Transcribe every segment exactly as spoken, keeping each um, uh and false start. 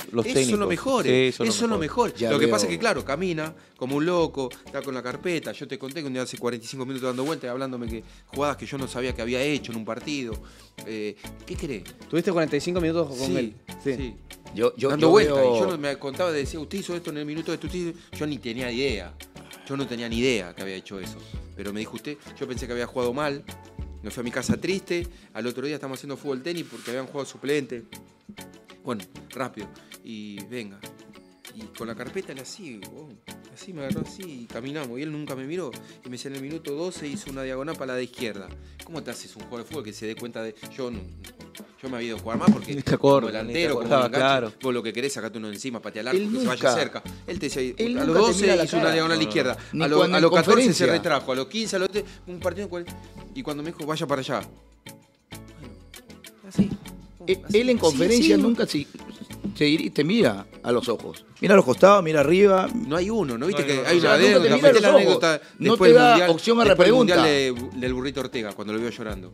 los esos técnicos. son los mejores. Sí, son esos los son los mejores. mejores. Ya Lo que veo. pasa es que, claro, camina como un loco, está con la carpeta. Yo te conté que un día hace cuarenta y cinco minutos dando vueltas y hablándome que jugadas que yo no sabía que había hecho en un partido. Eh, ¿Qué querés? ¿Tuviste cuarenta y cinco minutos con Sí, él? sí. Yo, yo, Dando yo vueltas. veo- Y yo no me contaba, decía, usted hizo esto en el minuto de esto. Usted hizo-". Yo ni tenía idea. Yo no tenía ni idea que había hecho eso. Pero me dijo usted, yo pensé que había jugado mal. Me fui a mi casa triste. Al otro día estamos haciendo fútbol tenis porque habían jugado suplente. Bueno, rápido. Y venga. Y con la carpeta le así, oh, así me agarró así y caminamos. Y él nunca me miró. Y me decía, en el minuto doce hizo una diagonal para la de izquierda. ¿Cómo te haces un jugador de fútbol que se dé cuenta de...? Yo no, yo me había ido a jugar más porque Ni te acuerdas, como ni te delantero, como acordabas, enganche, claro. vos lo que querés, sacate uno encima, patear al arco, Él que se nunca- vaya cerca. Él te decía, él a nunca los te doce mira la hizo una cara. diagonal a la No, no, izquierda. no. A, Ni lo- cuando a en los catorce se conferencia. retrajo, a los quince, a los trece, un partido en cual- y cuando me dijo, vaya para allá. Bueno, así. Él, así, él en así, conferencia así. nunca se, se iri- te mira a los ojos. Mira a los costados, mira arriba. No hay uno, ¿no viste No, que no, no. hay O sea, una nunca te anécdota? mira a Meté los la ojos. anécdota No después te del da mundial- opción a después del repregunta. mundial de- del burrito Ortega, cuando lo vio llorando.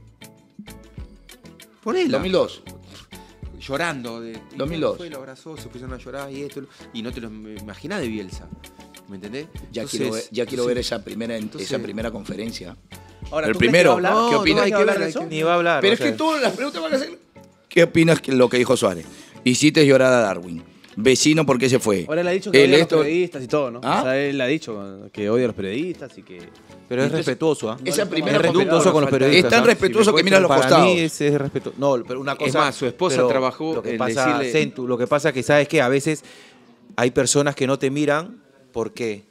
Ponela. dos mil dos. Llorando. De, y dos mil dos. Fue, lo abrazó, se pusieron a llorar y esto. Y no te lo imaginás de Bielsa. ¿Me entendés? Ya Entonces, quiero ver, ya quiero entonces- ver esa primera, entonces- esa primera conferencia. Ahora, El ¿tú crees primero, que va a hablar? ¿qué ¿Tú opinas? crees que va a hablar de Hay que eso? Ni va a hablar. Pero o es que sea, todas las preguntas van a ser. ¿Qué opinas que lo que dijo Suárez? Hiciste llorar a Darwin. Vecino, ¿por qué se fue? Ahora él ha dicho que Él odia a los esto- periodistas y todo, ¿no? ¿Ah? O sea, él ha dicho que odia a los periodistas y que... Pero es Entonces, respetuoso, ¿ah? esa Es primera respetuoso con los falta- periodistas. Es tan ¿ah? respetuoso me que mira a los cuentan, costados. Para mí es, es respetuoso. No, pero una cosa. más, su esposa pero trabajó Lo que en pasa, decirle- Centu, lo que pasa que sabes que a veces hay personas que no te miran porque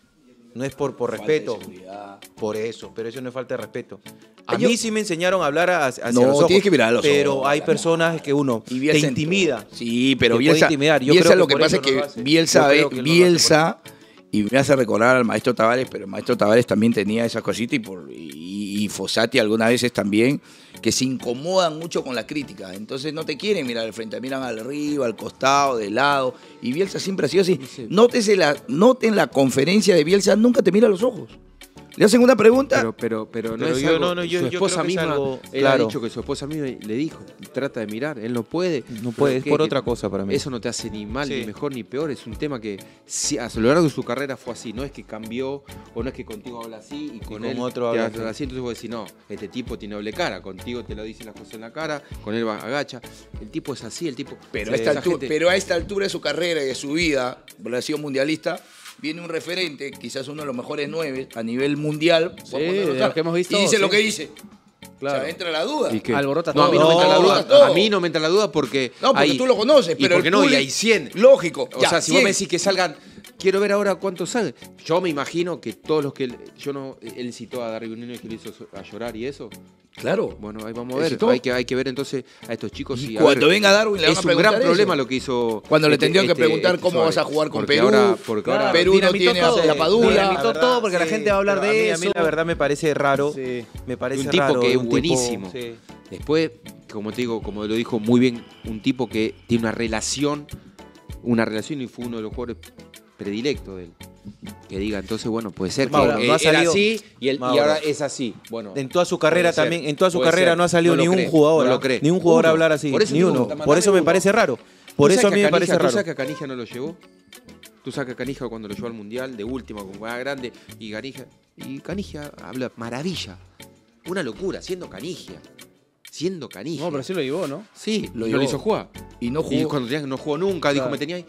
no es por, por respeto. Por eso, pero eso no es falta de respeto. A Yo- mí sí me enseñaron a hablar a- hacia No, los ojos. tienes que mirar a los pero ojos, hay claro. personas que uno Y te Bielsa intimida. Sí, pero Te puede Bielsa, intimidar. Yo Bielsa creo lo que que por pasa es eso no que lo hace. Bielsa, Yo ve- creo que él no lo hace Bielsa y me hace recordar al maestro Tavares, pero el maestro Tavares también tenía esas cositas y, por, y, y Fossati algunas veces también, que se incomodan mucho con la crítica. Entonces no te quieren mirar al frente, miran al arriba, al costado, de lado. Y Bielsa siempre ha sido así. Nótese la, noten la conferencia de Bielsa, nunca te mira a los ojos. Le hacen una pregunta. Pero, pero, pero no Pero es yo- algo- no, no, yo- su yo esposa creo que es misma, algo- él claro. ha dicho que su esposa misma le dijo, trata de mirar, él no puede. No puede, Pero es ¿qué? por Que otra cosa para mí. Eso no te hace ni mal, Sí. ni mejor, ni peor, es un tema que sí, a lo largo de su carrera fue así, no es que cambió, o no es que contigo habla así y con con él otro te habla habla así. así, entonces vos decís, no, este tipo tiene doble cara, contigo te lo dicen las cosas en la cara, con él va, agacha, el tipo es así, el tipo... Pero, eh, a esta esa altura, gente- pero a esta altura de su carrera y de su vida, porque ha sido mundialista, viene un referente, quizás uno de los mejores nueve a nivel mundial. Sí, podemos de anotar, los que hemos visto, Y dice sí. lo que dice. Claro. O sea, entra la duda. ¿Y qué? Alborota no, a mí todo. no me entra la No, duda, todo. a mí no me entra la duda porque... No, porque hay- tú lo conoces, y pero porque el no, y público- hay cien. Lógico. O ya, sea, si cien. vos me decís que salgan, quiero ver ahora cuántos salen. Yo me imagino que todos los que él, yo no, él citó a Darwin Núñez que lo hizo a llorar y eso. Claro. Bueno, ahí vamos a ¿Él ver. citó? Hay que, hay que ver entonces a estos chicos. Y y a cuando ver, venga Darwin le van es a un preguntar gran eso. problema lo que hizo. Cuando le este- tendrían que este- preguntar este cómo vas a Suárez. jugar con Porque Perú. ahora- porque ahora Perú no Dinamitó tiene a todo. la Padula. Dinamitó La verdad, todo porque la sí, gente va a hablar pero de a mí, eso. A mí la verdad me parece raro. Sí. Me parece un tipo raro, que es un tipo- buenísimo. sí. Después, como te digo, como lo dijo muy bien, un tipo que tiene una relación, una relación y fue uno de los jugadores predilectos de él. Que diga, entonces, bueno, puede ser que Mauro, eh, no ha era salido- así y, él, y Mauro. ahora es así. Bueno, En toda su carrera puede ser, también, en toda su puede carrera ser. no ha salido No lo ni un cree, jugador, no lo ¿ah? cree. ni un jugador Uno. a hablar así, Por eso ni te uno. gusta Por eso me mandarle parece uno. raro. ¿Tú Por sabes eso a que mí me Canija- parece ¿Tú raro. sabes que a Canija no lo llevó? Tú sabes que a Canija cuando lo llevó al Mundial, de última, con jugada grande, y Canija, y Canija habla maravilla. Una locura, siendo Canigia. Siendo Canigia. No, pero sí lo llevó, ¿no? Sí, Lo lo, llevó. lo hizo jugar. Y no Y jugó. cuando tenía que no jugó nunca, dijo, Claro. me tenía ahí.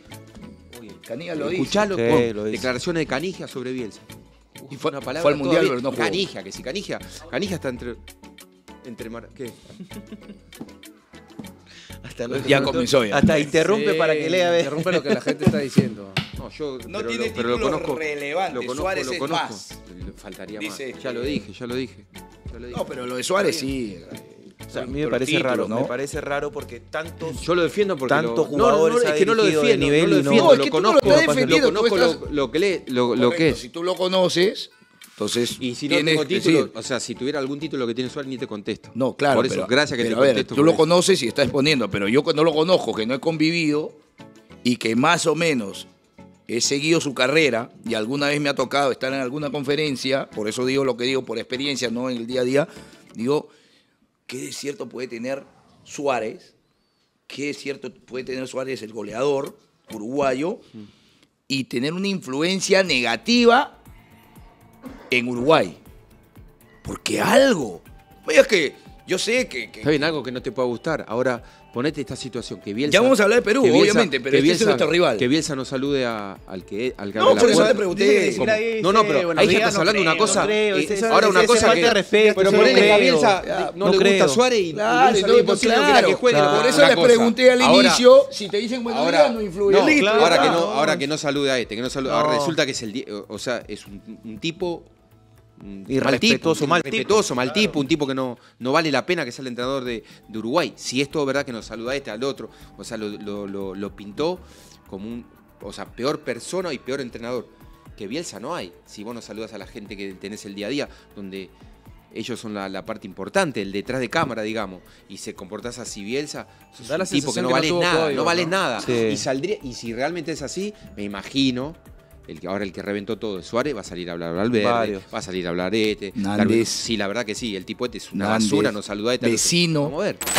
Canilla lo dice. Escuchalo, Sí, pon, lo dice. declaraciones de Canigia sobre Bielsa. Y fue- Una palabra fue al Mundial, todavía- pero no jugó. Canigia, que si Canigia, Canigia está entre... entre mar- ¿Qué? Hasta lo- Ya comenzó ya. Hasta interrumpe Sí, para que lea. ve. Interrumpe lo que la gente está diciendo. No, yo No pero tiene lo, pero lo títulos conozco, relevantes, lo conozco, Suárez lo es conozco. más. Le Faltaría Dice más. Ya que- lo dije, ya lo dije. Ya lo dije. No, pero lo de Suárez sí. O sea, a mí me Pero parece títulos, raro, ¿no? me parece raro porque tantos Yo lo defiendo porque Tantos lo, jugadores no, no, ha es que no lo dirigido de defiendo, nivel no lo y no- defiendo, No, es lo que tú no conozco, lo estás lo defendiendo, tú conozco estás- lo, lo que le, lo, lo que Correcto, es. Si tú lo conoces, entonces Y si no tienes tengo que título, decir. o sea, si tuviera algún título que tiene Suárez ni te contesto. No, claro, Por eso, pero, gracias que pero te a ver, contesto. tú por lo eso. conoces y estás exponiendo, pero yo cuando lo conozco, que no he convivido y que más o menos he seguido su carrera y alguna vez me ha tocado estar en alguna conferencia, por eso digo lo que digo por experiencia, no en el día a día, digo, ¿qué de cierto puede tener Suárez que es cierto, puede tener Suárez el goleador uruguayo y tener una influencia negativa en Uruguay. Porque algo. Oye, es que yo sé que... que Está bien, algo que no te pueda gustar. Ahora, ponete esta situación, que Bielsa... Ya vamos a hablar de Perú, que Bielsa- obviamente, pero que este es Bielsa- nuestro rival. Que Bielsa no salude a- al que al que No, abre la por eso puerta. te pregunté. ¿Cómo? No, no, pero ahí ya estás hablando de una cosa. eh, ahora una cosa falta que... de respeto. Pero eso ponele que a creo. Bielsa Ya, no, no le creo. gusta Suárez y, Claro, y no, Bielsa es imposible, no quería que juegue. claro. Por eso Una les cosa. pregunté al Ahora- inicio si te dicen buenos Ahora, días no influye. no, Listo, claro, ya ahora, que está. no, ahora que no salude a este, que no salude, ahora No. resulta que es el, di- o o sea, es un, un tipo un Irrespetuoso, mal tipo. irrespetuoso, mal tipo, un tipo que no, no vale la pena que sea el entrenador de, de Uruguay. Si es todo verdad que nos saluda a este, al otro, o sea, lo, lo, lo, lo pintó como un, o sea, peor persona y peor entrenador. Que Bielsa no hay. Si vos no saludas a la gente que tenés el día a día, donde ellos son la, la parte importante, el detrás de cámara, digamos, y se comportás así Bielsa, sos Da la un tipo que sensación no que no vales tuvo nada, código, no vales ¿no? nada. Sí. Y saldría, y si realmente es así, me imagino, el que ahora el que reventó todo de Suárez va a salir a hablar Valverde, Varios. va a salir a hablar este. Nández. Sí, la verdad que sí, el tipo este es una Nández, basura, no saluda a este. al otro. Vecino. Vamos a ver.